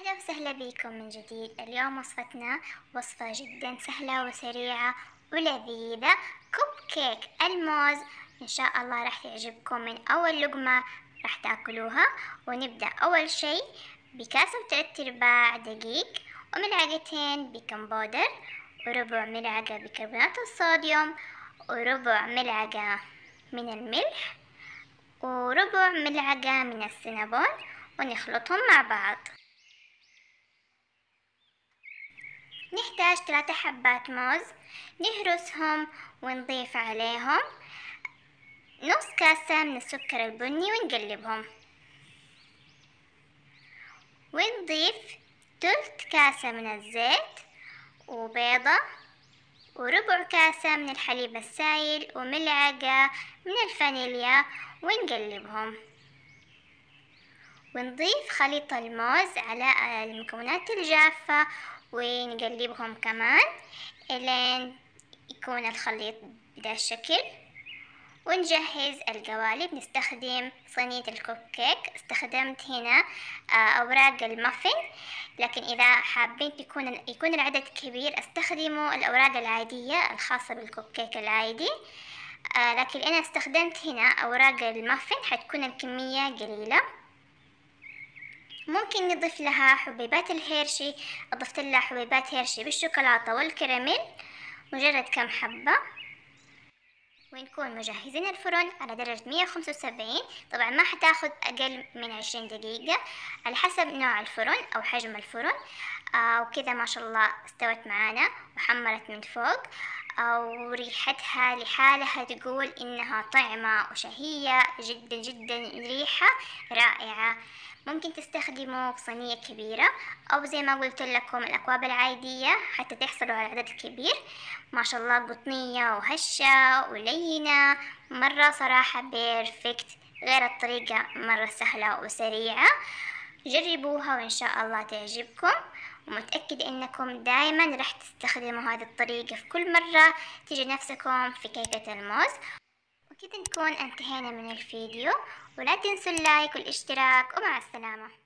أهلا وسهلا بكم من جديد. اليوم وصفتنا وصفة جدا سهلة وسريعة ولذيذة، كوب كيك الموز. إن شاء الله راح تعجبكم من أول لقمة راح تاكلوها. ونبدأ أول شي بكاسة و3/4 دقيق، وملعقتين بيكنج بودر، وربع ملعقة بيكربونات الصوديوم، وربع ملعقة من الملح، وربع ملعقة من السينابون، ونخلطهم مع بعض. نحتاج 3 حبات موز، نهرسهم ونضيف عليهم نص كاسة من السكر البني ونقلبهم، ونضيف 1/3 كاسة من الزيت، وبيضة، وربع كاسة من الحليب السائل، وملعقة من الفانيليا، ونقلبهم. ونضيف خليط الموز على المكونات الجافة ونقلبهم كمان الين يكون الخليط بدا الشكل. ونجهز القوالب. نستخدم صينية الكوب كيك، استخدمت هنا أوراق المافن، لكن إذا حابين يكون العدد كبير استخدموا الأوراق العادية الخاصة بالكوب كيك العادي، لكن أنا استخدمت هنا أوراق المافن حتكون الكمية قليلة. ممكن نضيف لها حبيبات الهيرشي، أضفت لها حبيبات هيرشي بالشوكولاتة والكراميل، مجرد كم حبة. ونكون مجهزين الفرن على درجة 175. طبعا ما حتاخد أقل من 20 دقيقة على حسب نوع الفرن أو حجم الفرن. وكذا ما شاء الله استوت معانا وحمرت من فوق، وريحتها لحالها تقول إنها طعمة وشهية جدا جدا، ريحة رائعة. ممكن تستخدموا صينية كبيرة أو زي ما قلت لكم الأكواب العادية حتى تحصلوا على عدد كبير. ما شاء الله قطنية وهشة ولينة مرة، صراحة بيرفكت، غير الطريقة مرة سهلة وسريعة. جربوها وإن شاء الله تعجبكم، ومتأكدة إنكم دايما راح تستخدموا هذه الطريقة في كل مرة تيجي نفسكم في كيكة الموز. وكده نكون انتهينا من الفيديو، ولا تنسوا اللايك والاشتراك، ومع السلامة.